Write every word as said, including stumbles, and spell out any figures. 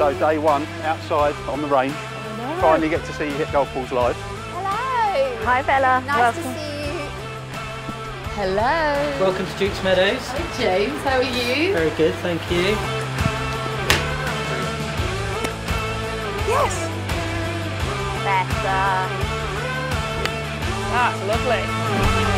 So day one, outside on the range. Hello. Finally get to see you hit golf balls live. Hello. Hi Bella. Nice Welcome. to see you. Hello. Welcome to Duke's Meadows. Hi James, how are you? Very good, thank you. Yes. Better. That's lovely.